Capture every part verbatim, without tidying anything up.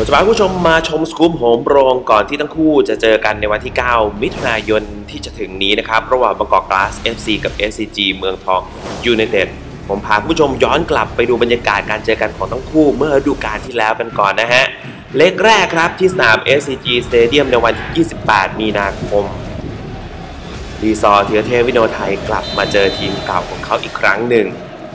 จะพาผู้ชมมาชมสกู๊ปโหมโรงก่อนที่ทั้งคู่จะเจอกันในวันที่เก้ามิถุนายนที่จะถึงนี้นะครับระหว่างบางกอกกลาส เอฟ ซี กับ เอส ซี จี เมืองทองยูไนเต็ดผมพาผู้ชมย้อนกลับไปดูบรรยากาศการเจอกันของทั้งคู่เมื่อฤดูกาลที่แล้วกันก่อนนะฮะเล็กแรกครับที่สนาม เอส ซี จี Stadium ในวันที่ยี่สิบแปดมีนาคมรีซอร์ธีรเทพวิโนไทยกลับมาเจอทีมเก่าของเขาอีกครั้งหนึ่ง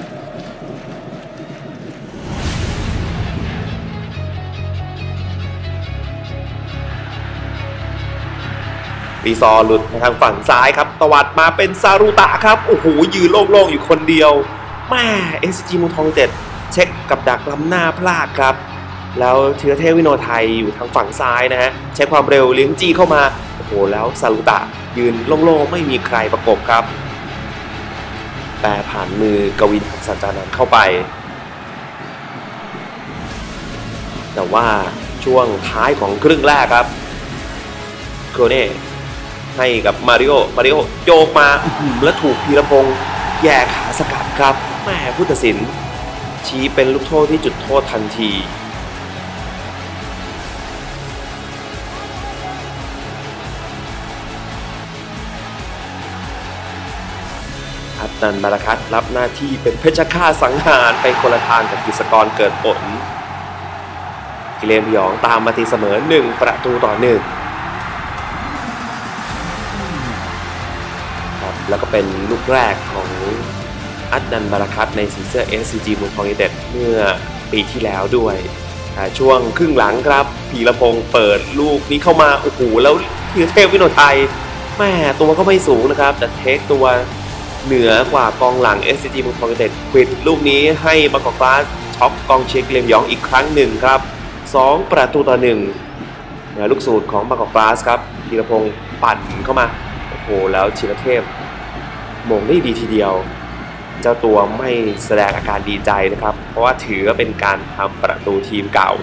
รีซอร์หลุดมาทางฝั่งซ้ายครับตวัดมาเป็นซารุตะครับโอ้โหยืนโล่งๆอยู่คนเดียวแม่ เอส ซี จี เมืองทองยูไนเต็ดเช็คกับดักล้ำหน้าพลาดครับแล้วธีรเทพวิโนไทยอยู่ทางฝั่งซ้ายนะฮะใช้ความเร็วเลี้ยงจี้เข้ามาโอ้โหแล้วซารุตะยืนโล่งๆไม่มีใครประกบครับแปรผ่านมือกวินสัจจานันท์เข้าไปแต่ว่าช่วงท้ายของครึ่งแรกครับโคเน่ให้กับมาริโอมาริโอโยกมาและถูกพีรพงษ์แย่ขาสกัดครับแม่ผู้ตัดสินชี้เป็นลูกโทษที่จุดโทษทันทีอัตนัน บาราคัตรับหน้าที่เป็นเพชฌฆาตสังหารไปคนละทางกับกฤษกรเกิดผลกิเลนพยองตามมาตีเสมอหนึ่งประตูต่อหนึ่งแล้วก็เป็นลูกแรกของอัตนัน บาราคัตในสีเสื้อ เอส ซี จี เมืองทองยูไนเต็ดเมื่อปีที่แล้วด้วยช่วงครึ่งหลังครับพีรพงษ์เปิดลูกนี้เข้ามาโอ้โหแล้วธีรเทพวิโนไทยแม่ตัวก็ไม่สูงนะครับแต่เทคตัวเหนือกว่ากองหลัง เอส ซี จี เมืองทองยูไนเต็ดควิดลูกนี้ให้บางกอกกลาสช็อกกองเชียร์กิเลนพยองอีกครั้งหนึ่งครับสองประตูต่อหนึ่งลูกสูตรของบางกอกกลาสครับพีรพงษ์ปั่นเข้ามาโอ้โหแล้วธีรเทพมงได้ดีทีเดียวเจ้าตัวไม่แสดงอาการดีใจนะครับเพราะว่าถือว่าเป็นการทำประตูทีมเก่า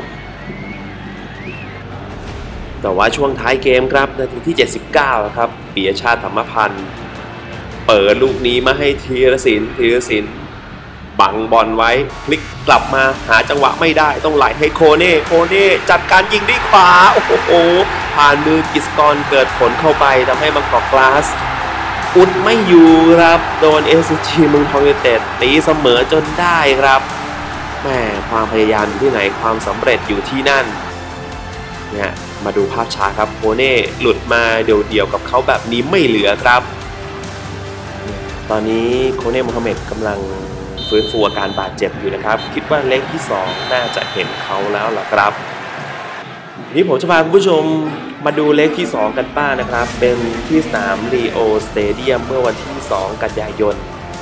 แต่ว่าช่วงท้ายเกมครับนาทีที่เจ็ดสิบเก้าครับปิยชาติธรรมพันธ์เปิดลูกนี้มาให้ธีรศิลป์ธีรศิลป์บังบอลไว้พลิกกลับมาหาจังหวะไม่ได้ต้องไหลให้โคเน่โคเน่จัดการยิงด้วยขวาโอ้โหผ่านมือกฤษกรเกิดผลเข้าไปทำให้บางกอกกลาสอุดไม่อยู่ครับโดน เอส ซี จี เมืองทองยูไนเต็ดตีเสมอจนได้ครับแม่ความพยายามอยู่ที่ไหนความสำเร็จอยู่ที่นั่นเนี่ยมาดูภาพช้าครับโคเน่หลุดมาเดี่ยวๆกับเขาแบบนี้ไม่เหลือครับตอนนี้โคเน่มูฮัมเหม็ดกำลังฟื้นฟูอาการบาดเจ็บอยู่นะครับคิดว่าเลขที่สองน่าจะเห็นเขาแล้วล่ะครับนี่ผมจะพาคุณผู้ชมมาดูเลขที่สองกันบ้างนะครับเป็นที่สนามลีโอสเตเดียมเมื่อวันที่สองกันยายน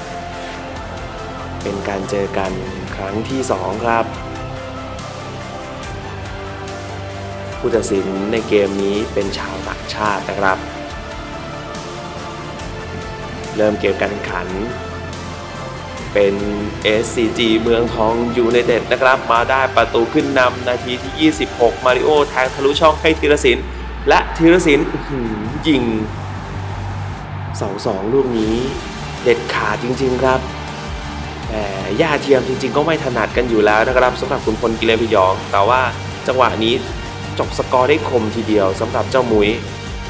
เป็นการเจอกันครั้งที่สองครับผู้ตัดสินในเกมนี้เป็นชาวต่างชาตินะครับเริ่มเกมการแข่งขันเป็น เอส ซี จี เมืองทองยูไนเต็ดนะครับมาได้ประตูขึ้นนำนาทีที่ยี่สิบหกมาริโอแทงทะลุช่องให้ธีรศิลป์และธีรศิลป์ยิงเสาสองลูกนี้เด็ดขาดจริงๆครับแต่ย่าเทียมจริงๆก็ไม่ถนัดกันอยู่แล้วนะครับสำหรับขุนพลกิเลนพยองแต่ว่าจังหวะนี้จบสกอร์ได้คมทีเดียวสำหรับเจ้ามุ้ย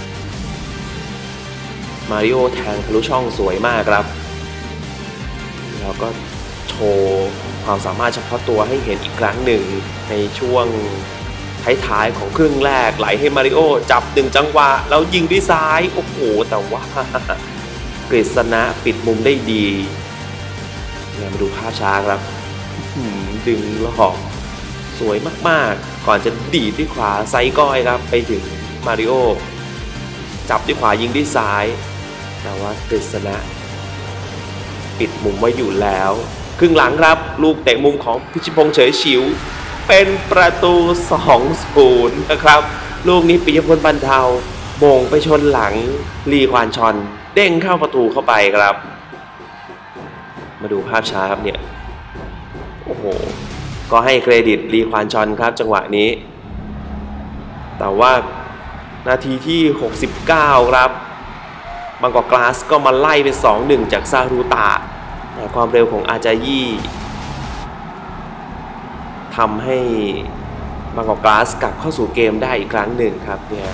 มาริโอแทงทะลุช่องสวยมากครับแล้วก็โชว์ความสามารถเฉพาะตัวให้เห็นอีกครั้งหนึ่งในช่วงท้ายๆของครึ่งแรกไหลให้มาริโอจับหนึ่งจังหวะแล้วยิงด้วยซ้ายโอ้โหแต่ว่ากฤษณะปิดมุมได้ดีมาดูภาพช้าครับดึงหลอกสวยมากๆก่อนจะดีดด้วยขวาไซก้อยครับไปถึงมาริโอจับด้วยขวายิงด้วยซ้ายแต่ว่ากฤษณะปิดมุมไว้อยู่แล้วครึ่งหลังครับลูกเตะมุมของพิชิตพงษ์เฉยฉิวเป็นประตู สอง ศูนย์ นะครับลูกนี้ปิยพลบรรเทาโมงไปชนหลังลีควานชอนเด้งเข้าประตูเข้าไปครับมาดูภาพช้าครับเนี่ยโอ้โหก็ให้เครดิตลีควานชอนครับจังหวะนี้แต่ว่านาทีที่หกสิบเก้าครับบางกอกกลาสก็มาไล่เป็น สองหนึ่ง จากซารุตะแต่ความเร็วของอาจายี่ทำให้บางกอกกลาสกลับเข้าสู่เกมได้อีกครั้งหนึ่งครับเนี่ย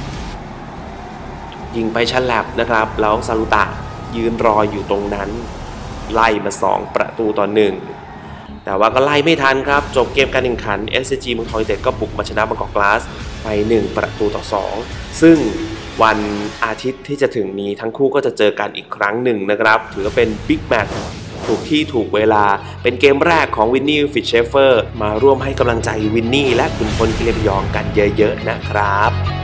ยิงไปฉลับนะครับแล้วซาลุตะยืนรออยู่ตรงนั้นไล่มาสองประตูต่อหนึ่งแต่ว่าก็ไล่ไม่ทันครับจบเกมการแข่งขัน เอส ซี จี เมืองทองยูไนเต็ดก็บุกมาชนะบางกอกกลาสไปหนึ่งประตูต่อสองซึ่งวันอาทิตย์ที่จะถึงนี้ทั้งคู่ก็จะเจอกันอีกครั้งหนึ่งนะครับถือว่าเป็นบิ๊กแมตช์ถูกที่ถูกเวลาเป็นเกมแรกของวินนี่ฟิตเชฟเฟอร์มาร่วมให้กำลังใจวินนี่และขุนพลกิเลนพยองกันเยอะๆนะครับ